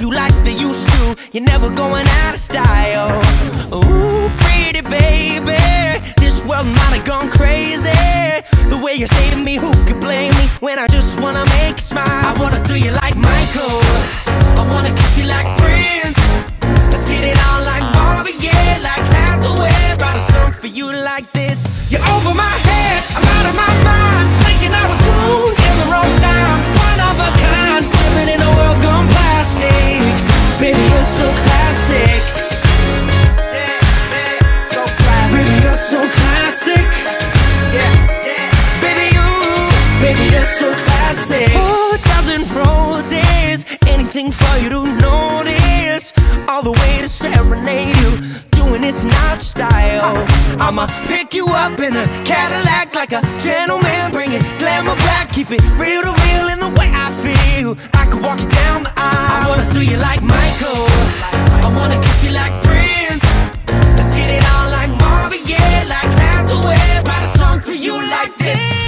you like they used to. You're never going out of style. Ooh, pretty baby, this world might have gone crazy. The way you say to me, who could blame me when I just wanna make you smile? I wanna throw you like Michael, I wanna kiss you like Prince. Let's get it on like Marvin Gaye, like Hathaway. Write a song for you like this. You're over my head, I'm out of my mind, thinking I was born in the wrong time. One of a kind, living in a world gone plastic. Baby, you're so classic. Baby, you're so classic. Baby, you're so classic. 4,000 roses, anything for you to notice. All the way to serenade you, doing it's not your style. I'ma pick you up in a Cadillac like a gentleman, bring it glamour back, keep it real to real in the way I feel. I could walk you down the aisle. I wanna throw you like Michael, I wanna kiss you like Prince. Let's get it on like Marvin Gaye, like Hathaway. Write a song for you like this.